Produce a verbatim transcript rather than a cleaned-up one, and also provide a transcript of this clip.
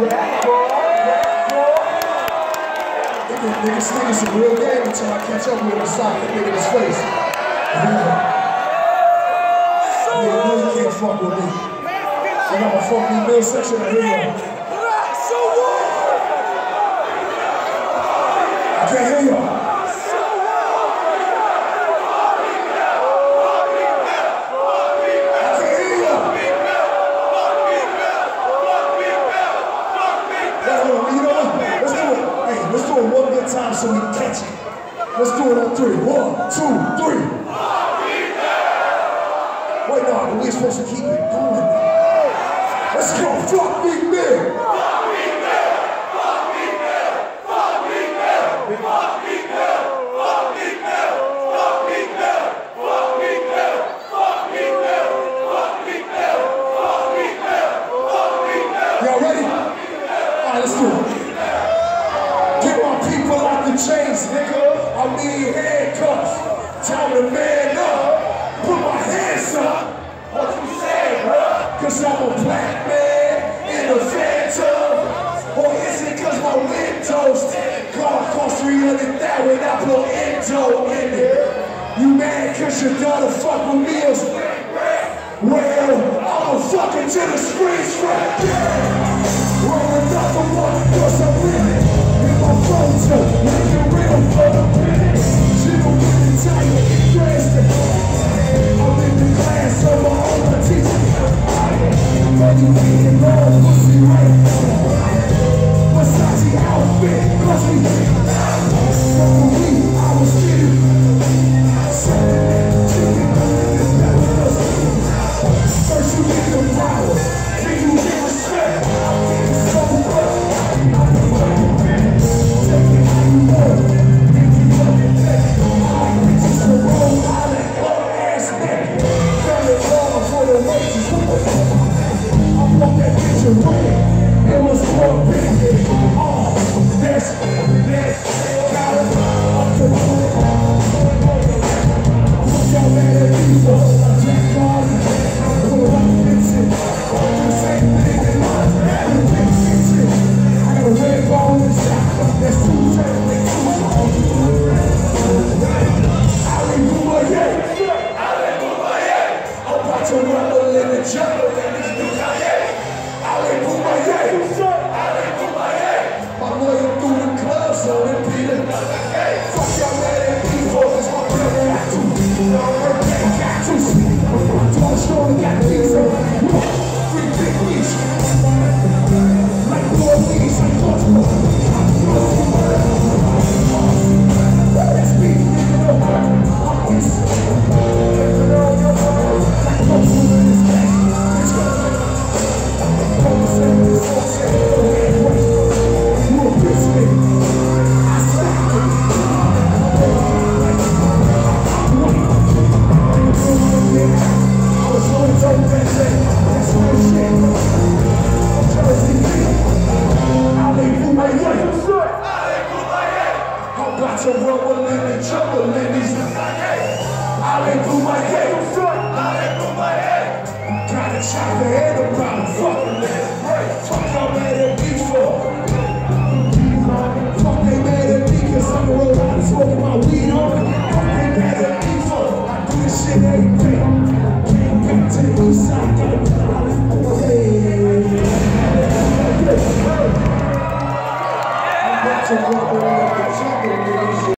Niggas thinking some real game until I catch up with him and slap that nigga in his face. Yeah. Nigga know you can't fuck with me. You got my fuck me middle section of here. I can't hear y'all. Let's do it one good time so we can catch it. Let's do it on three. One, two, three. Wait, no, but we're supposed to keep it going. Let's go. Fuck Meek Mill. Fuck Meek Mill. Fuck Meek Mill. Fuck Meek Mill. Fuck Meek Mill. Fuck Meek Mill. Fuck Meek Mill. Fuck Meek Mill. Fuck Meek Mill. Fuck Meek Mill. Fuck Meek Mill. Fuck Meek Mill. Y'all ready? All right, let's do it. Chains, nigga, I need handcuffs. Tell me to man up, put my hands up. What you say, bruh? Cause I'm a black man in a phantom. Or is it cause my windows car cost three hundred thousand dollars, I blow Endo in it? You mad cause your daughter fuck with me or well, I'ma fuck into the screen strap. Yeah. Rolling up for one, cause I'm winning. My photo, make it real for the minute. She don't really tired, dressed it. I'm in the class of my own teacher. Money being low, pussy right. Versace outfit, cause we from the week, I was getting first you get the power, then you get respect. So what? It was more big. Oh, this, this, got it up to the put your man at these ones. Jack Garden, put it up against it. Do the same thing in my head. I got a red ball inside. That's two turns. Alléluia. Alléluia. I'm about to rumble in the jungle and these dudes out here. Alléluia. Alléluia. My lawyer through the club, so it be the fuck y'all let it be for this my brother got to. No birthday got to. I'm tall, strong, got these on. Three big weeks. Like four weeks, I'm comfortable. That's me, nigga, no more. I'm insane. Like comfortable in this place. Bitch, go. Shot the head about it, fuck it, let it break. Fuck y'all mad at me for. Fuck they mad at me cause I'm the road out smoking my weed on it. Fuck they mad at me for. I do this shit every day. Came back to the east side, got a I'm back to